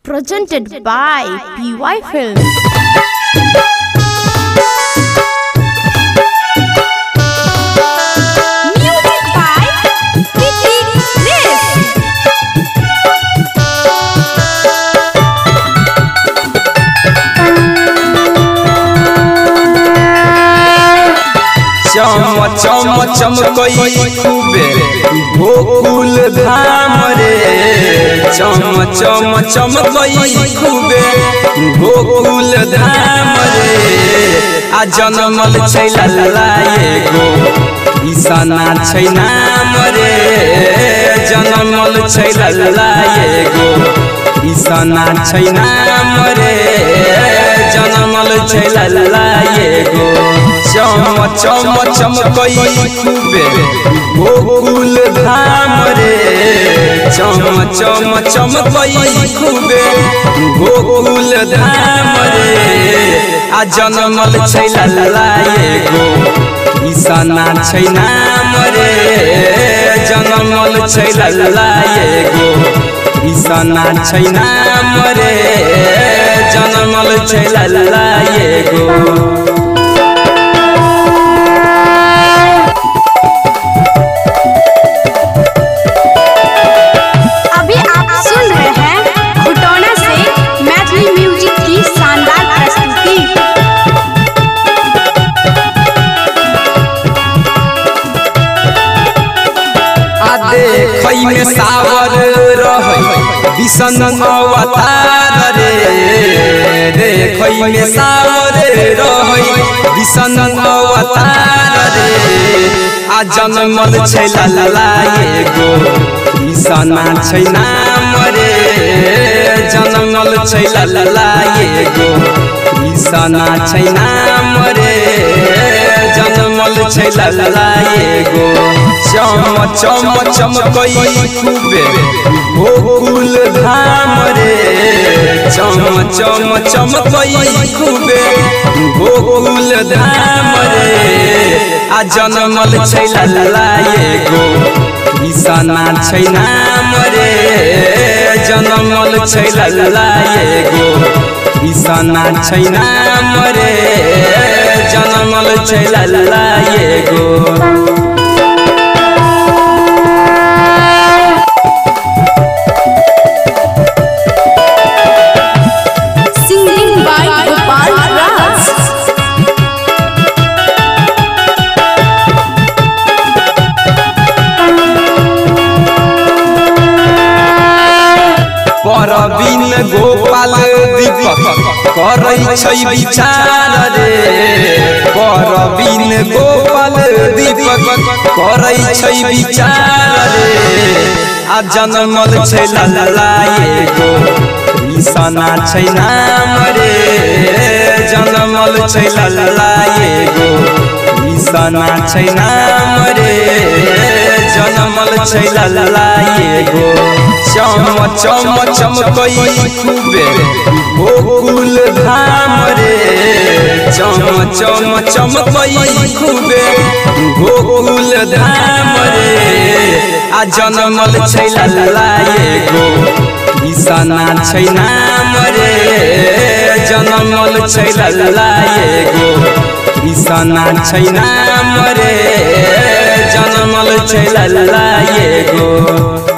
Presented by PY Films. चम चम कोई खूबे गोकुल धाम रे चम चम कोई खूबे गोकुल धाम रे आ जनमल छै लल्लाए गो ईसना छै नाम रे जनमल छै लल्लाए गो ईसना छै नाम रे जनमल छै लल्लाए गो चम चम कोई खूबे गोकुल धाम रे चम कोई खूबे गोकुल धाम रे आ जनमल छै लल्लाए गो ईसना छै नाम रे जनमल छै लल्लाए गो ईसना छै नाम रे जनमल छै लल्लाए गो। में सावर रहे विष्णु अवतार रे देखई में सावर रहे विष्णु अवतार रे आ जनमल छै लल्लाए गो ईसना छै नाम रे जनमल छै लल्लाए गो ईसना छै नाम रे जनमल छै लल्लाए गो चम कोई खूबे गोकुल धाम रे चम कोई खूबे गोकुल धाम रे आ जनमल छै लल्लाए गो ईसना छै नाम रे जनमल छै लल्लाए गो ईसना छै नाम रे जनमल छै लल्लाए गो। परवीन गोपाल दीपक करै छै विचार रे परवीन गोपाल दीपक करै छै विचार रे आ जनमल छै लल्लाए गो ईसना छै नाम रे जनमल छै लल्लाए गो ईसना छै नाम रे जनमल छै लल्लाए गो। चम कोई खूबे गोकुल धाम रे चम कोई खूबे गोकुल धाम रे आ जनमल छै लल्लाए गो ईसना छै नाम रे जनमल छै लल्लाए गो ईसना छै नाम रे जनमल छै लल्लाए गो।